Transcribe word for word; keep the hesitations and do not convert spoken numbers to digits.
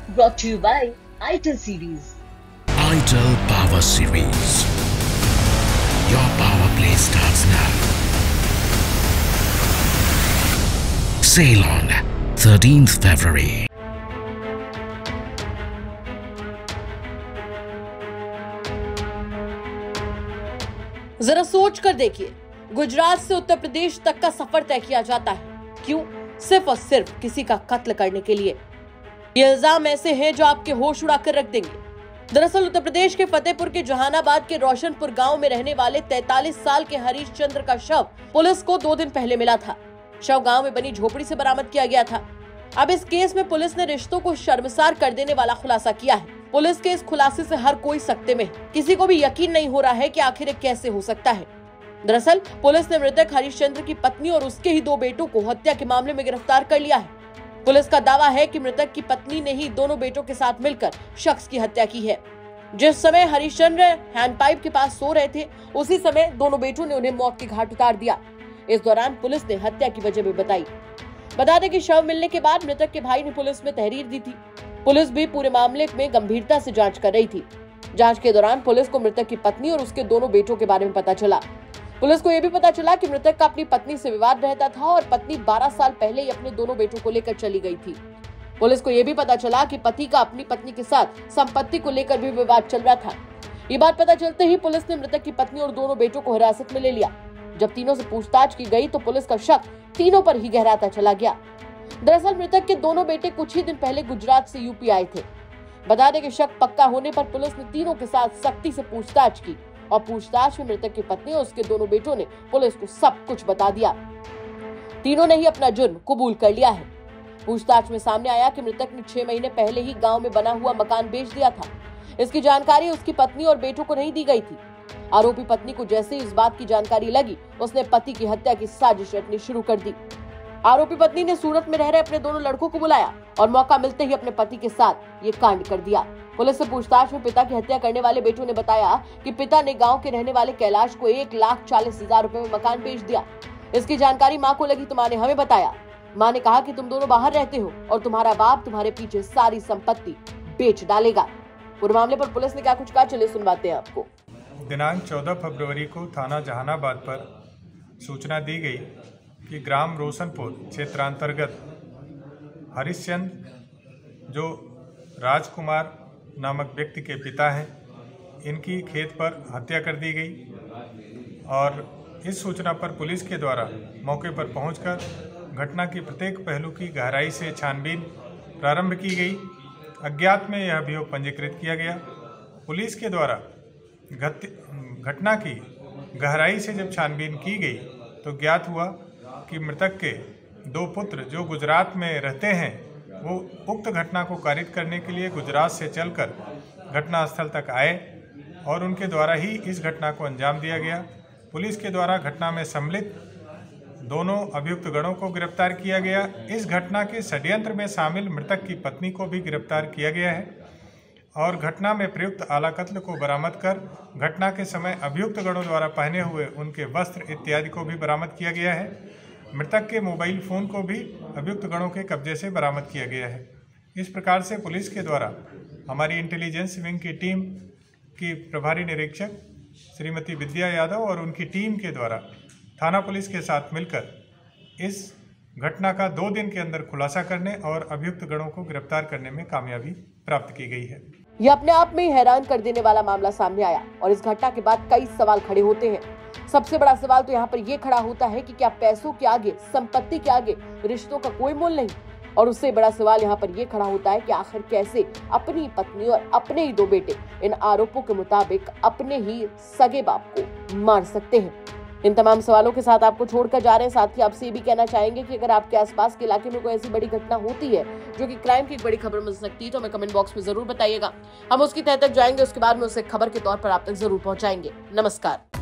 Brought to you by ITEL series. ITEL Power Series. Your power play starts now. Sail on thirteenth February. जरा सोच कर देखिए, गुजरात से उत्तर प्रदेश तक का सफर तय किया जाता है। क्यों? सिर्फ और सिर्फ किसी का कत्ल करने के लिए। ये इल्जाम ऐसे हैं जो आपके होश उड़ा कर रख देंगे। दरअसल उत्तर प्रदेश के फतेहपुर के जहानाबाद के रोशनपुर गांव में रहने वाले तैंतालीस साल के हरीश चंद्र का शव पुलिस को दो दिन पहले मिला था। शव गांव में बनी झोपड़ी से बरामद किया गया था। अब इस केस में पुलिस ने रिश्तों को शर्मसार कर देने वाला खुलासा किया है। पुलिस के इस खुलासे से हर कोई सकते में है। किसी को भी यकीन नहीं हो रहा है कि आखिर ये कैसे हो सकता है। दरअसल पुलिस ने मृतक हरीश चंद्र की पत्नी और उसके ही दो बेटों को हत्या के मामले में गिरफ्तार कर लिया है। पुलिस का दावा है कि मृतक की पत्नी ने ही दोनों बेटों के साथ मिलकर शख्स की हत्या की है। जिस समय हरीश चंद्र हैंडपाइप के पास सो रहे थे, उसी समय दोनों बेटों ने उन्हें मौत के घाट उतार दिया। इस दौरान पुलिस ने हत्या की वजह भी बताई। बता दें कि शव मिलने के बाद मृतक के भाई ने पुलिस में तहरीर दी थी। पुलिस भी पूरे मामले में गंभीरता से जांच कर रही थी। जांच के दौरान पुलिस को मृतक की पत्नी और उसके दोनों बेटों के बारे में पता चला। पुलिस को यह भी पता चला कि मृतक का अपनी पत्नी से विवाद रहता था और पत्नी बारह साल पहले ही अपने दोनों बेटों को लेकर चली गई थी। पुलिस को यह भी पता चला कि पति का अपनी पत्नी के साथ संपत्ति को लेकर भी विवाद चल रहा था। ये बात पता चलते ही पुलिस ने मृतक की पत्नी और दोनों बेटों को हिरासत में ले लिया। जब तीनों से पूछताछ की गई तो पुलिस का शक तीनों पर ही गहराता चला गया। दरअसल मृतक के दोनों बेटे कुछ ही दिन पहले गुजरात से यूपी आए थे। बता दें कि शक पक्का होने पर पुलिस ने तीनों के साथ सख्ती से पूछताछ की और पूछताछ में मृतक की पत्नी और उसके दोनों बेटों ने पुलिस को सब कुछ बता दिया। तीनों ने ही अपना जुर्म कबूल कर लिया है। पूछताछ में सामने आया कि मृतक ने छह महीने पहले ही गांव में बना हुआ मकान बेच दिया था। इसकी जानकारी उसकी पत्नी और बेटों को नहीं दी गई थी। आरोपी पत्नी को जैसे ही इस बात की जानकारी लगी, उसने पति की हत्या की साजिश रचनी शुरू कर दी। आरोपी पत्नी ने सूरत में रह रहे अपने दोनों लड़कों को बुलाया और मौका मिलते ही अपने पति के साथ ये कांड कर दिया। पुलिस से पूछताछ में पिता की हत्या करने वाले बेटों ने बताया कि पिता ने गांव के रहने वाले कैलाश को एक लाख चालीस हजार रुपए में मकान बेच दिया। इसकी जानकारी माँ को लगी तो माँ ने हमें बताया। माँ ने कहा कि तुम दोनों बाहर रहते हो और तुम्हारा बाप तुम्हारे पीछे सारी संपत्ति बेच डालेगा। पूरे मामले पर पुलिस ने क्या कुछ कहा, चलिए सुनवाते हैं आपको। दिनांक चौदह फरवरी को थाना जहानाबाद पर सूचना दी गई कि ग्राम रोशनपुर क्षेत्रांतर्गत हरिश्चंद्र जो राजकुमार नामक व्यक्ति के पिता हैं, इनकी खेत पर हत्या कर दी गई और इस सूचना पर पुलिस के द्वारा मौके पर पहुंचकर घटना की प्रत्येक पहलू की गहराई से छानबीन प्रारंभ की गई। अज्ञात में यह अभियोग पंजीकृत किया गया। पुलिस के द्वारा घटना की गहराई से जब छानबीन की गई तो ज्ञात हुआ कि मृतक के दो पुत्र जो गुजरात में रहते हैं, वो उक्त घटना को कारित करने के लिए गुजरात से चलकर घटनास्थल तक आए और उनके द्वारा ही इस घटना को अंजाम दिया गया। पुलिस के द्वारा घटना में सम्मिलित दोनों अभियुक्त गणों को गिरफ्तार किया गया। इस घटना के षड्यंत्र में शामिल मृतक की पत्नी को भी गिरफ्तार किया गया है और घटना में प्रयुक्त आला कत्ल को बरामद कर घटना के समय अभियुक्त गणों द्वारा पहने हुए उनके वस्त्र इत्यादि को भी बरामद किया गया है। मृतक के मोबाइल फ़ोन को भी अभियुक्त गणों के कब्जे से बरामद किया गया है। इस प्रकार से पुलिस के द्वारा हमारी इंटेलिजेंस विंग की टीम की प्रभारी निरीक्षक श्रीमती विद्या यादव और उनकी टीम के द्वारा थाना पुलिस के साथ मिलकर इस घटना का दो दिन के अंदर खुलासा करने और अभियुक्त गणों को गिरफ्तार करने में कामयाबी प्राप्त की गई है। यह अपने आप में ही हैरान कर देने वाला मामला सामने आया और इस घटना के बाद कई सवाल खड़े होते हैं। सबसे बड़ा सवाल तो यहाँ पर यह खड़ा होता है कि क्या पैसों के आगे, संपत्ति के आगे रिश्तों का कोई मोल नहीं? और उससे बड़ा सवाल यहाँ पर यह खड़ा होता है कि आखिर कैसे अपनी पत्नी और अपने ही दो बेटे इन आरोपों के मुताबिक अपने ही सगे बाप को मार सकते हैं। इन तमाम सवालों के साथ आपको छोड़कर जा रहे हैं। साथ ही आपसे ये भी कहना चाहेंगे कि अगर आपके आसपास के इलाके में कोई ऐसी बड़ी घटना होती है जो कि क्राइम की एक बड़ी खबर मिल सकती है तो हमें कमेंट बॉक्स में जरूर बताइएगा। हम उसकी तह तक जाएंगे, उसके बाद में उसे खबर के तौर पर आप तक जरूर पहुंचाएंगे। नमस्कार।